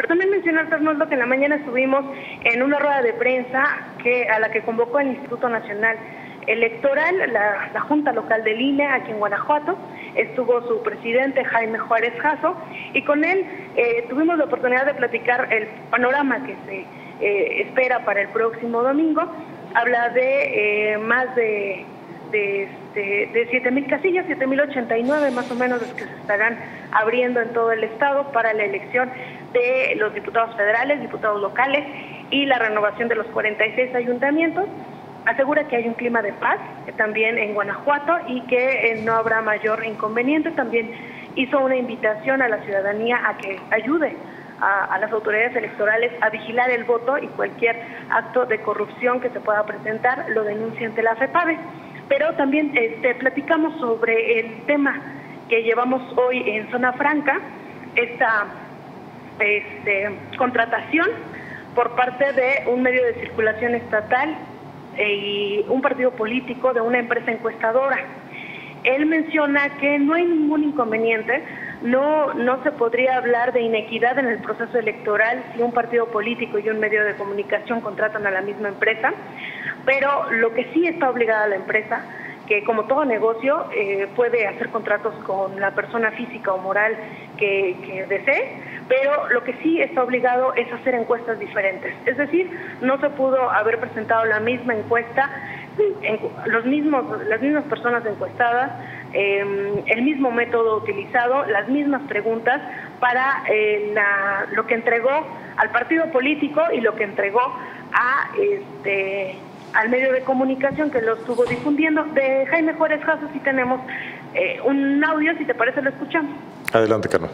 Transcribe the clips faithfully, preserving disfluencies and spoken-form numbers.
también mencionar, Arnoldo, que en la mañana estuvimos en una rueda de prensa que a la que convocó el Instituto Nacional Electoral, la, la Junta Local del I N E aquí en Guanajuato. Estuvo su presidente Jaime Juárez Jasso y con él eh, tuvimos la oportunidad de platicar el panorama que se eh, espera para el próximo domingo. Habla de eh, más de, de, de, de siete mil casillas, siete mil ochenta y nueve más o menos los que se estarán abriendo en todo el estado para la elección de los diputados federales, diputados locales y la renovación de los cuarenta y seis ayuntamientos. Asegura que hay un clima de paz eh, también en Guanajuato y que eh, no habrá mayor inconveniente. También hizo una invitación a la ciudadanía a que ayude a, a las autoridades electorales a vigilar el voto y cualquier acto de corrupción que se pueda presentar lo denuncia ante la FEPADE. Pero también este, platicamos sobre el tema que llevamos hoy en Zona Franca, esta este, contratación por parte de un medio de circulación estatal y un partido político de una empresa encuestadora. Él menciona que no hay ningún inconveniente, no, no se podría hablar de inequidad en el proceso electoral si un partido político y un medio de comunicación contratan a la misma empresa, pero lo que sí está obligada la empresa, que como todo negocio eh, puede hacer contratos con la persona física o moral que, que desee, pero lo que sí está obligado es hacer encuestas diferentes. Es decir, no se pudo haber presentado la misma encuesta, en, los mismos, las mismas personas encuestadas, eh, el mismo método utilizado, las mismas preguntas para eh, la, lo que entregó al partido político y lo que entregó a este al medio de comunicación que lo estuvo difundiendo. De Jaime Juárez Jasso sí tenemos eh, un audio, si te parece lo escuchamos. Adelante, Carlos.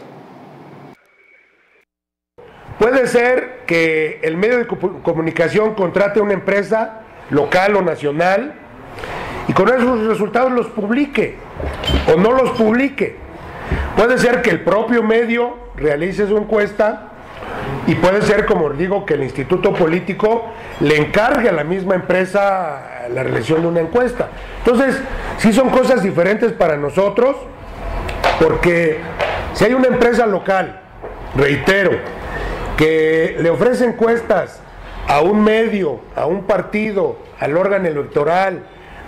Puede ser que el medio de comunicación contrate a una empresa local o nacional y con esos resultados los publique o no los publique. Puede ser que el propio medio realice su encuesta y puede ser, como digo, que el instituto político le encargue a la misma empresa la realización de una encuesta. Entonces, sí son cosas diferentes para nosotros, porque si hay una empresa local, reitero, que le ofrece encuestas a un medio, a un partido, al órgano electoral,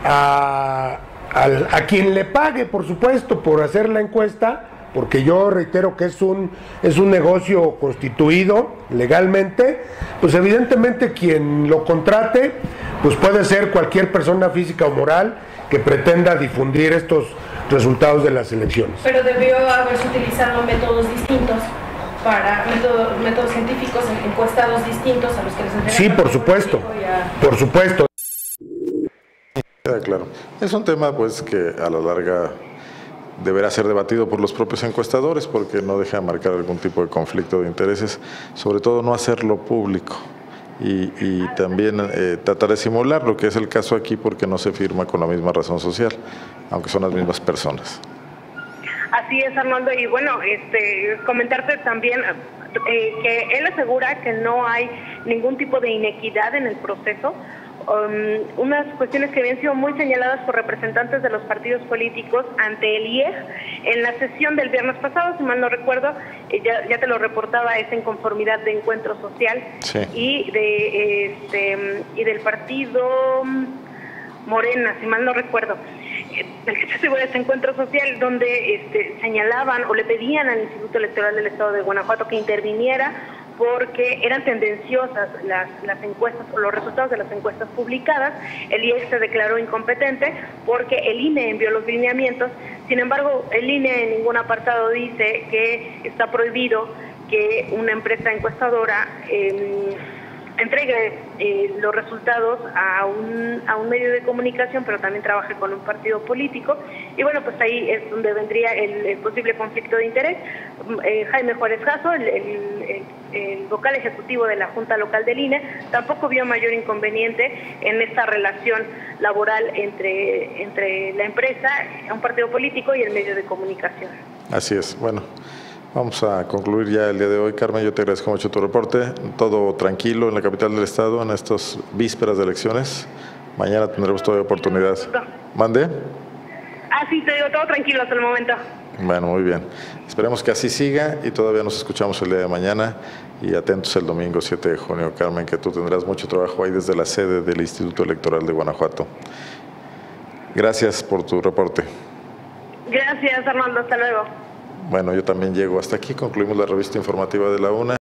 a, a, a quien le pague, por supuesto, por hacer la encuesta, porque yo reitero que es un, es un negocio constituido legalmente, pues evidentemente quien lo contrate, pues puede ser cualquier persona física o moral que pretenda difundir estos resultados de las elecciones. Pero debió haberse utilizado métodos distintos, para métodos, métodos científicos encuestados distintos a los que les entregan. Sí, por supuesto, a... por supuesto. Queda claro. Es un tema pues que a la larga deberá ser debatido por los propios encuestadores, porque no deja marcar algún tipo de conflicto de intereses, sobre todo no hacerlo público y, y también eh, tratar de simular, lo que es el caso aquí, porque no se firma con la misma razón social, aunque son las mismas personas. Así es, Arnoldo, y bueno, este, comentarte también eh, que él asegura que no hay ningún tipo de inequidad en el proceso. Um, unas cuestiones que habían sido muy señaladas por representantes de los partidos políticos ante el I E G en la sesión del viernes pasado, si mal no recuerdo, eh, ya, ya te lo reportaba, esa inconformidad de Encuentro Social. Sí. y de este y del partido Morena, si mal no recuerdo, del que se asegura ese Encuentro Social, donde este, señalaban o le pedían al Instituto Electoral del Estado de Guanajuato que interviniera porque eran tendenciosas las, las encuestas o los resultados de las encuestas publicadas. El I E G se declaró incompetente porque el I N E envió los lineamientos. Sin embargo, el I N E en ningún apartado dice que está prohibido que una empresa encuestadora eh, entregue eh, los resultados a un, a un medio de comunicación, pero también trabaje con un partido político. Y bueno, pues ahí es donde vendría el, el posible conflicto de interés. Eh, Jaime Juárez Jasso, el, el, el, el vocal ejecutivo de la Junta Local del I N E, tampoco vio mayor inconveniente en esta relación laboral entre, entre la empresa, un partido político y el medio de comunicación. Así es. Bueno, vamos a concluir ya el día de hoy. Carmen, yo te agradezco mucho tu reporte. Todo tranquilo en la capital del estado en estas vísperas de elecciones. Mañana tendremos toda oportunidad. ¿Mande? Ah, sí, te digo, todo tranquilo hasta el momento. Bueno, muy bien. Esperemos que así siga y todavía nos escuchamos el día de mañana y atentos el domingo siete de junio, Carmen, que tú tendrás mucho trabajo ahí desde la sede del Instituto Electoral de Guanajuato. Gracias por tu reporte. Gracias, Arnoldo. Hasta luego. Bueno, yo también llego hasta aquí. Concluimos la revista informativa de la UNA.